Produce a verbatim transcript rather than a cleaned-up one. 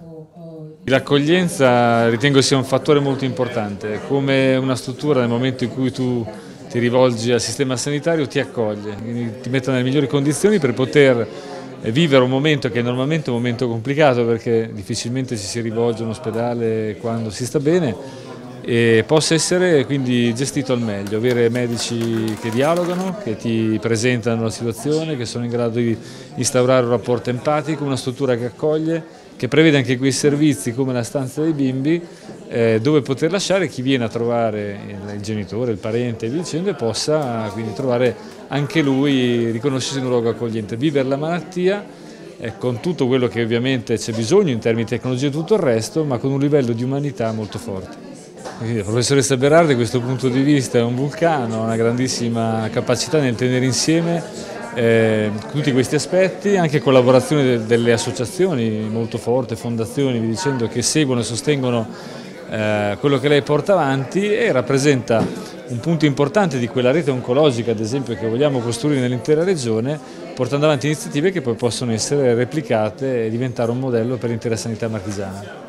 L'accoglienza ritengo sia un fattore molto importante, come una struttura nel momento in cui tu ti rivolgi al sistema sanitario ti accoglie, quindi ti mette nelle migliori condizioni per poter vivere un momento che è normalmente un momento complicato perché difficilmente ci si rivolge a un ospedale quando si sta bene e possa essere quindi gestito al meglio, avere medici che dialogano, che ti presentano la situazione, che sono in grado di instaurare un rapporto empatico, una struttura che accoglie, che prevede anche quei servizi come la stanza dei bimbi eh, dove poter lasciare chi viene a trovare il, il genitore, il parente e via dicendo e possa quindi trovare anche lui, riconoscersi in un luogo accogliente, vivere la malattia eh, con tutto quello che ovviamente c'è bisogno in termini di tecnologia e tutto il resto, ma con un livello di umanità molto forte. La professoressa Berardi da questo punto di vista è un vulcano, ha una grandissima capacità nel tenere insieme eh, tutti questi aspetti, anche collaborazione de delle associazioni molto forti, fondazioni, vi dicendo, che seguono e sostengono eh, quello che lei porta avanti e rappresenta un punto importante di quella rete oncologica, ad esempio, che vogliamo costruire nell'intera regione, portando avanti iniziative che poi possono essere replicate e diventare un modello per l'intera sanità marchigiana.